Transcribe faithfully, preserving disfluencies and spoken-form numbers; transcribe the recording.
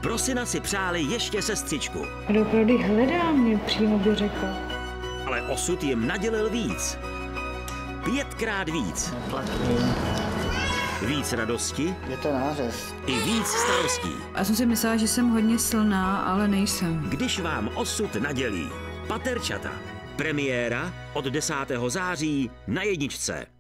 Prosina si přáli ještě sestřičku. Opravdu hledá mě, přímo by řekl. Ale osud jim nadělil víc. Pětkrát víc. Víc radosti. Je to nářez. I víc starostí. Já jsem si myslela, že jsem hodně silná, ale nejsem. Když vám osud nadělí. Paterčata. Premiéra od desátého září na jedničce.